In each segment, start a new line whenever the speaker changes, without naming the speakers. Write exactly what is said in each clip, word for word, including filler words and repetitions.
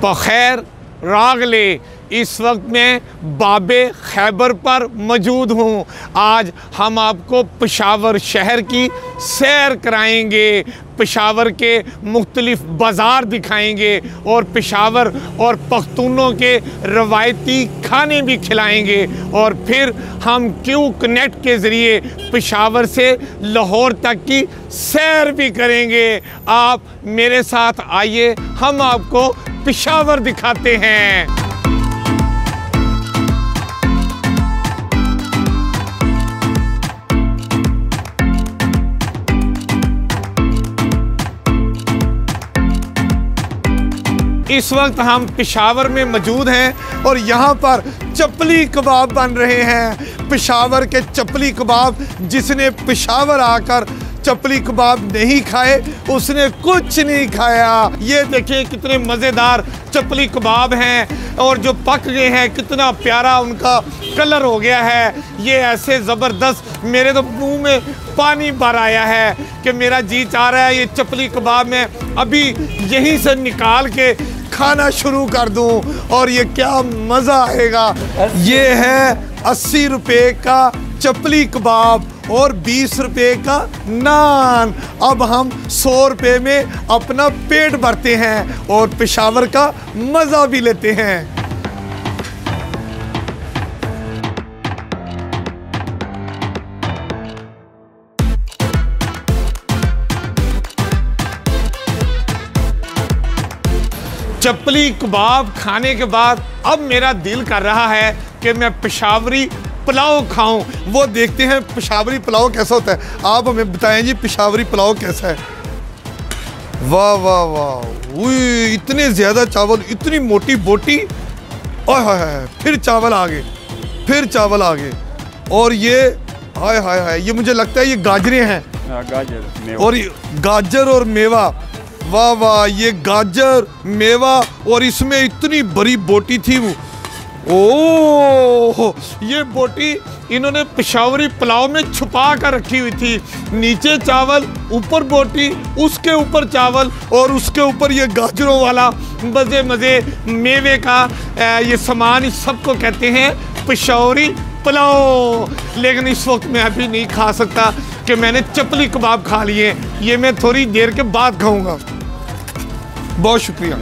बखैर रागले। इस वक्त मैं बाबे खैबर पर मौजूद हूँ। आज हम आपको पेशावर शहर की सैर कराएंगे, पेशावर के मुख्तलिफ बाज़ार दिखाएंगे और पेशावर और पख्तूनों के रवायती खाने भी खिलाएंगे। और फिर हम क्यू कनेक्ट के ज़रिए पेशावर से लाहौर तक की सैर भी करेंगे। आप मेरे साथ आइए, हम आपको पेशावर दिखाते हैं। इस वक्त हम पेशावर में मौजूद हैं और यहाँ पर चपली कबाब बन रहे हैं। पेशावर के चपली कबाब, जिसने पेशावर आकर चपली कबाब नहीं खाए उसने कुछ नहीं खाया। ये देखिए कितने मज़ेदार चपली कबाब हैं और जो पक गए हैं कितना प्यारा उनका कलर हो गया है। ये ऐसे ज़बरदस्त, मेरे तो मुंह में पानी भर आया है कि मेरा जी चाह रहा है ये चपली कबाब मैं अभी यहीं से निकाल के खाना शुरू कर दूं और ये क्या मज़ा आएगा। ये है अस्सी रुपये का चपली कबाब और बीस रुपये का नान। अब हम सौ रुपये में अपना पेट भरते हैं और पेशावर का मज़ा भी लेते हैं। चपली कबाब खाने के बाद अब मेरा दिल कर रहा है कि मैं पेशावरी पुलाव खाऊं। वो देखते हैं पेशावरी पुलाव कैसा होता है। आप हमें बताएं जी पेशावरी पुलाव कैसा है। वाह वाह वाह, उई इतने ज़्यादा चावल, इतनी मोटी बोटी, ओह हाय हाय, फिर चावल आगे, फिर चावल आगे। और ये हाय हाय हाय, ये मुझे लगता है ये गाजरें हैं। गाजर और गाजर और मेवा, वाह वाह, ये गाजर मेवा और इसमें इतनी बड़ी बोटी थी वो। ओह, ये बोटी इन्होंने पेशावरी पुलाव में छुपा कर रखी हुई थी। नीचे चावल, ऊपर बोटी, उसके ऊपर चावल और उसके ऊपर ये गाजरों वाला मज़े मज़े मेवे का ये सामान। इस सबको कहते हैं पेशावरी पुलाव। लेकिन इस वक्त मैं अभी नहीं खा सकता कि मैंने चपली कबाब खा लिए। ये मैं थोड़ी देर के बाद खाऊंगा। बहुत शुक्रिया।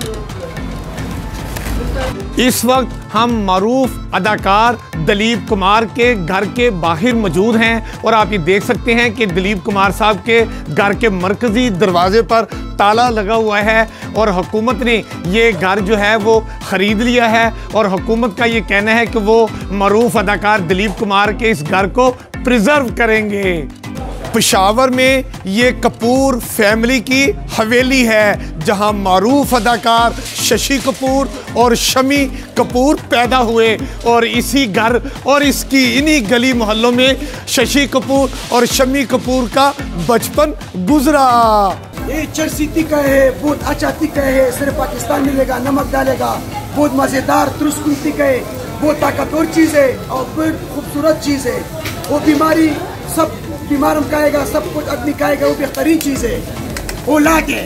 इस वक्त हम मारूफ अदाकार दिलीप कुमार के घर के बाहर मौजूद हैं और आप ये देख सकते हैं कि दिलीप कुमार साहब के घर के मरकज़ी दरवाजे पर ताला लगा हुआ है और हुकूमत ने ये घर जो है वो ख़रीद लिया है और हुकूमत का ये कहना है कि वो मारूफ अदाकार दिलीप कुमार के इस घर को प्रिजर्व करेंगे। पेशावर में ये कपूर फैमिली की हवेली है जहां मारूफ अदाकार शशि कपूर और शमी कपूर पैदा हुए और इसी घर और इसकी इन्हीं गली मोहल्लों में शशि कपूर और शमी कपूर का बचपन गुजरा।
ये चरसीती का है, बहुत अच्छा तीखा है, सिर्फ पाकिस्तान मिलेगा, नमक डालेगा, बहुत मज़ेदार तुरस्कुंती का है, बहुत ताकतवर चीज़ है और बहुत खूबसूरत चीज़ है। वो बीमारी सब बीमार हम खाएगा, सब कुछ आदमी खाएगा, वो बेहतरीन चीज़ है, वो लाके।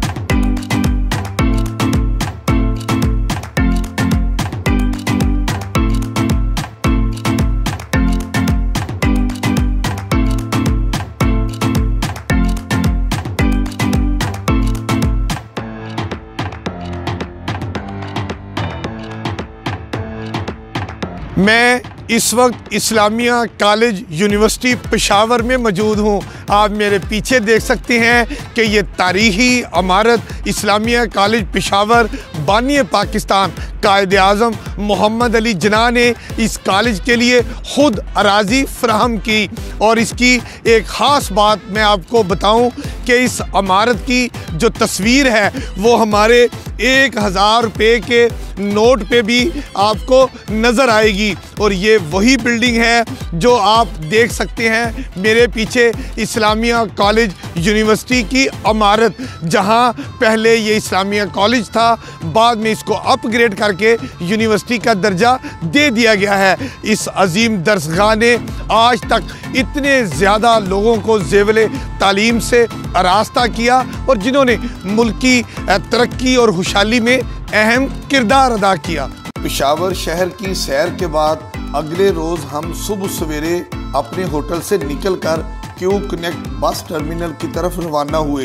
मैं इस वक्त इस्लामिया कॉलेज यूनिवर्सिटी पेशावर में मौजूद हूँ। आप मेरे पीछे देख सकते हैं कि ये तारीख़ी इमारत इस्लामिया कॉलेज पेशावर बानी पाकिस्तान कायद आज़म मोहम्मद अली जिन्ना ने इस कॉलेज के लिए ख़ुद अराज़ी फ़राहम की। और इसकी एक ख़ास बात मैं आपको बताऊं कि इस इमारत की जो तस्वीर है वो हमारे एक हज़ार रुपये के नोट पे भी आपको नज़र आएगी। और ये वही बिल्डिंग है जो आप देख सकते हैं मेरे पीछे, इस्लामिया कॉलेज यूनिवर्सिटी की इमारत, जहां पहले ये इस्लामिया कॉलेज था, बाद में इसको अपग्रेड करके यूनिवर्सिटी का दर्जा दे दिया गया है। इस अजीम दरसगाह ने आज तक इतने ज़्यादा लोगों को ज़ेवले तालीम से आरास्ता किया और जिन्होंने मुल्क की तरक्की और खुशहाली में अहम किरदार अदा किया। पेशावर शहर की सैर के बाद अगले रोज हम सुबह सवेरे अपने होटल से निकलकर क्यू कनेक्ट बस टर्मिनल की तरफ रवाना हुए।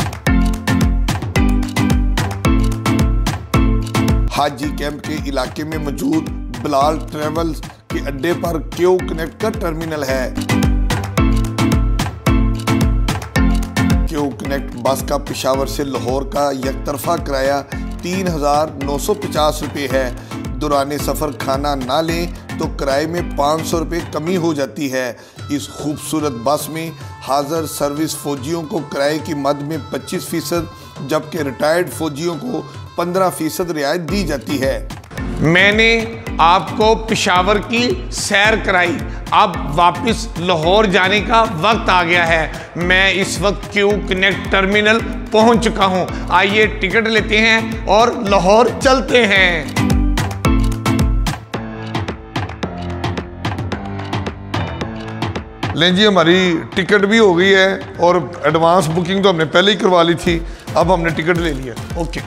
हाजी कैंप के इलाके में मौजूद बिलाल ट्रेवल्स के अड्डे पर क्यू कनेक्ट का टर्मिनल है। क्यू कनेक्ट बस का पेशावर से लाहौर का यकतरफा किराया तीन हजार नौ सौ पचास रुपये है। दौरान सफ़र खाना ना लें तो किराए में पाँच सौ रुपये कमी हो जाती है। इस खूबसूरत बस में हाजिर सर्विस फौजियों को किराए की मद में पच्चीस फीसद जबकि रिटायर्ड फौजियों को पंद्रह फीसद रियायत दी जाती है। मैंने आपको पेशावर की सैर कराई, अब वापस लाहौर जाने का वक्त आ गया है। मैं इस वक्त क्यू कनेक्ट टर्मिनल पहुंच चुका हूं। आइए टिकट लेते हैं और लाहौर चलते हैं। लें जी, हमारी टिकट भी हो गई है और एडवांस बुकिंग तो हमने पहले ही करवा ली थी, अब हमने टिकट ले लिया। ओके,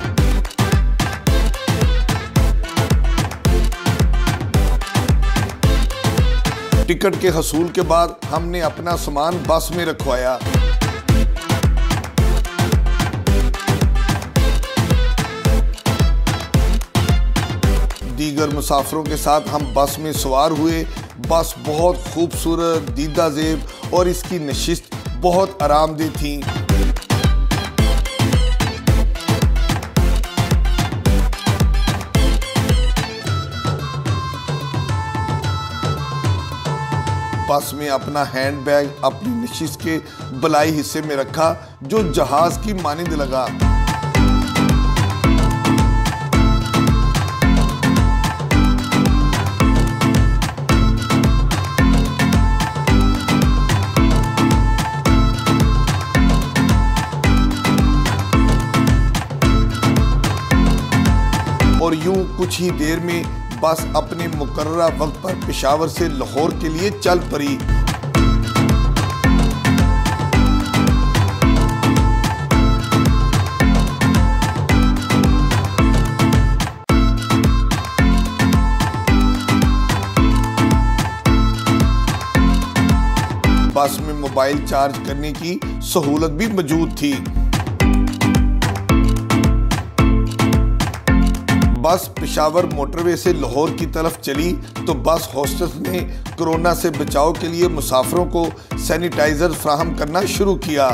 टिकट के हसूल के बाद हमने अपना सामान बस में रखवाया। दीगर मुसाफिरों के साथ हम बस में सवार हुए। बस बहुत खूबसूरत, दीदा ज़ेब और इसकी नशिस्त बहुत आरामदेह थी। बस में अपना हैंडबैग अपनी नशिस्त के बलाई हिस्से में रखा जो जहाज की मानिंद लगा। और यूं कुछ ही देर में बस अपने मुकर्ररा वक्त पर पेशावर से लाहौर के लिए चल पड़ी। बस में मोबाइल चार्ज करने की सहूलत भी मौजूद थी। बस पेशावर मोटरवे से लाहौर की तरफ चली तो बस होस्टेस ने कोरोना से बचाव के लिए मुसाफिरों को सैनिटाइजर फ्राहम करना शुरू किया।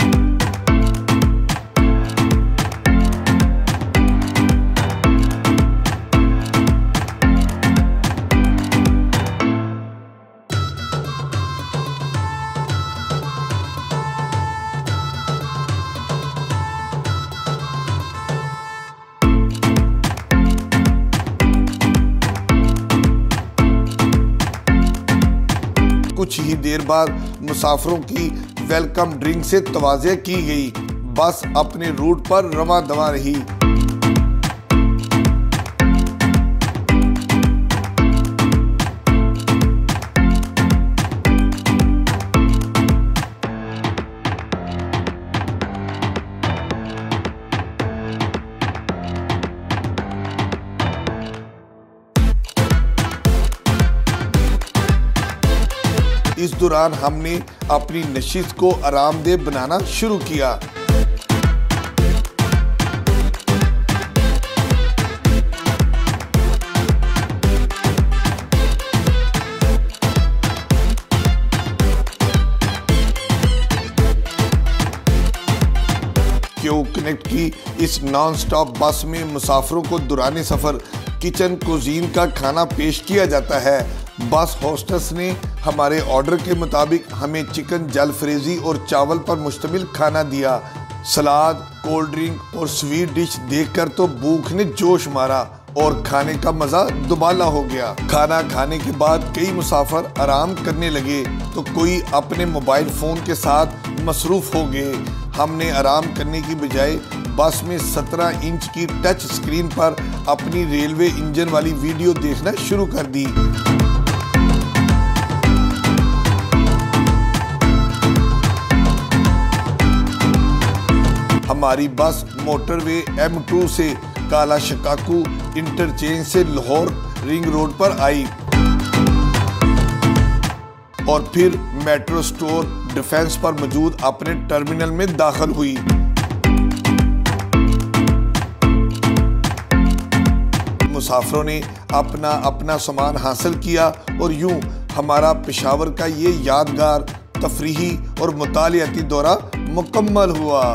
कुछ ही देर बाद मुसाफिरों की वेलकम ड्रिंक से तवाज़े की गई। बस अपने रूट पर रवां दवा रही। इस दौरान हमने अपनी नशिस्त को आरामदेह बनाना शुरू किया। क्यू कनेक्ट की इस नॉन स्टॉप बस में मुसाफिरों को दौरान सफ़र किचन कुजीन का खाना पेश किया जाता है। बस होस्टेस ने हमारे ऑर्डर के मुताबिक हमें चिकन जलफ्रेजी और चावल पर मुश्तमिल खाना दिया। सलाद, कोल्ड ड्रिंक और स्वीट डिश देखकर तो भूख ने जोश मारा और खाने का मज़ा दुबाला हो गया। खाना खाने के बाद कई मुसाफिर आराम करने लगे तो कोई अपने मोबाइल फ़ोन के साथ मसरूफ़ हो गए। हमने आराम करने की बजाय बस में सत्रह इंच की टच स्क्रीन पर अपनी रेलवे इंजन वाली वीडियो देखना शुरू कर दी। हमारी बस मोटरवे एम टू से काला शिकाकू इंटरचेंज से लाहौर रिंग रोड पर आई और फिर मेट्रो स्टोर डिफेंस पर मौजूद अपने टर्मिनल में दाखिल हुई। मुसाफिरों ने अपना अपना सामान हासिल किया और यूं हमारा पेशावर का ये यादगार तफरीही और मुतालियाती दौरा मुकम्मल हुआ।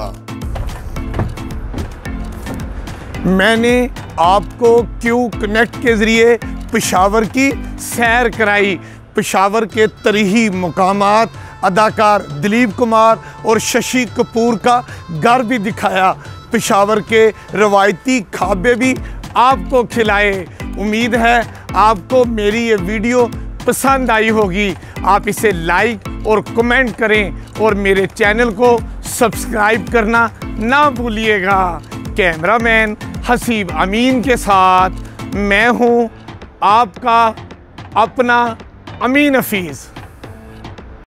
मैंने आपको क्यू कनेक्ट के ज़रिए पेशावर की सैर कराई, पेशावर के तरीही मुकामात, अदाकार दिलीप कुमार और शशि कपूर का घर भी दिखाया, पेशावर के रवायती खाबे भी आपको खिलाए। उम्मीद है आपको मेरी ये वीडियो पसंद आई होगी। आप इसे लाइक और कमेंट करें और मेरे चैनल को सब्सक्राइब करना ना भूलिएगा। कैमरामैन हसीब अमीन के साथ मैं हूँ आपका अपना अमीन हफीज़।